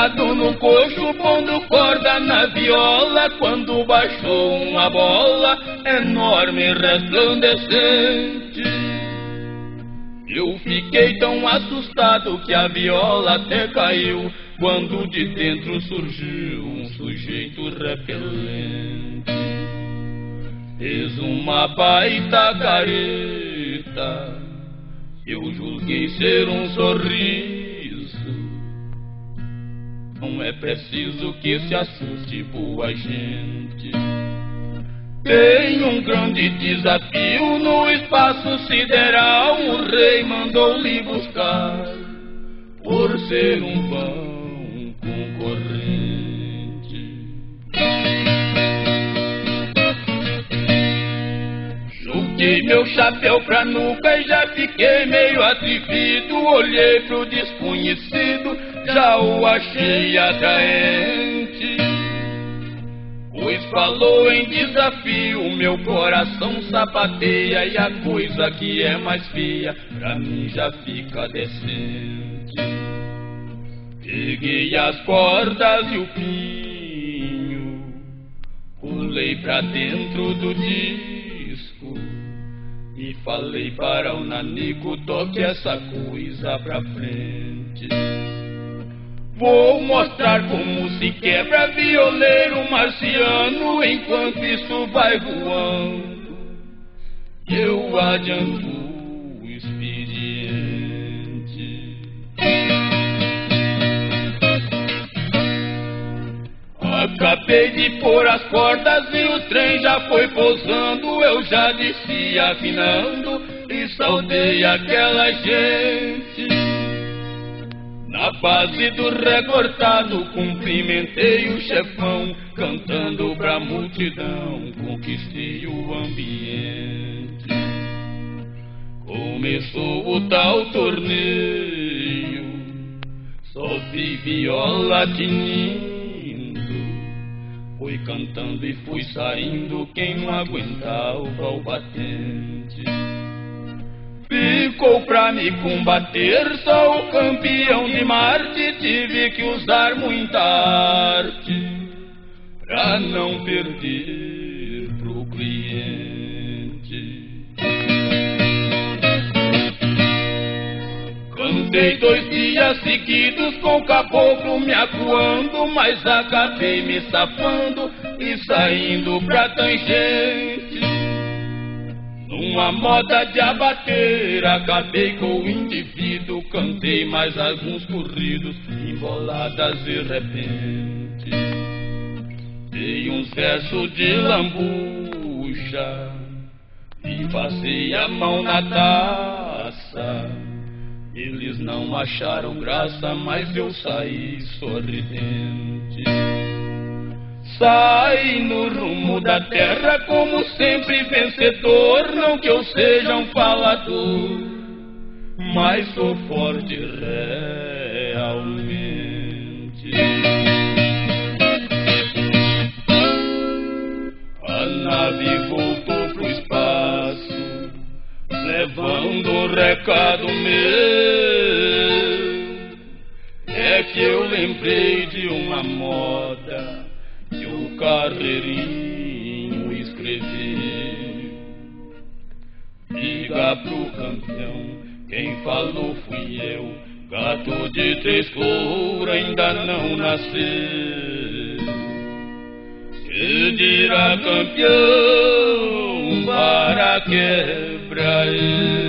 sentado no coxo, pondo corda na viola, quando baixou uma bola enorme e resplandecente. Eu fiquei tão assustado que a viola até caiu, quando de dentro surgiu um sujeito repelente. Fez uma baita careta, eu julguei ser um sorriso. Não é preciso que se assuste, boa gente. Tem um grande desafio no espaço sideral, o rei mandou-lhe buscar, por ser um bom concorrente. Joguei meu chapéu pra nuca e já fiquei meio atrevido. Olhei pro desconhecido, já o achei atraente. Pois falou em desafio, meu coração sapateia, e a coisa que é mais feia pra mim já fica decente. Peguei as cordas e o pinho, pulei pra dentro do disco e falei para o nanico: toque essa coisa pra frente. Vou mostrar como se quebra violeiro marciano, enquanto isso vai voando, eu adianto o expediente. Acabei de pôr as cordas e o trem já foi pousando, eu já desci afinando e saudei aquela gente. Na base do recortado cumprimentei o chefão, cantando pra multidão conquistei o ambiente. Começou o tal torneio, só vi viola tinindo. Fui cantando e fui saindo, quem não aguentava o batente. Ficou pra me combater só o campeão de Marte, tive que usar muita arte pra não perder pro cliente. Cantei 2 dias seguidos com o caboclo me acuando, mas acabei me safando e saindo pra tangente. Numa moda de abater, acabei com o indivíduo, cantei mais alguns corridos, emboladas e repente. Dei uns versos de lambuja e passei a mão na taça. Eles não acharam graça, mas eu saí sorridente. Saí no rumo da terra como sempre vencedor, não que eu seja um falador, mas sou forte realmente. A nave voltou pro espaço, levando um recado meu. É que eu lembrei de uma moda que o Carreirinho escreveu. Diga pro campeão, quem falou fui eu, gato de 3 cor ainda não nasceu. Que dirá campeão para quebra eu?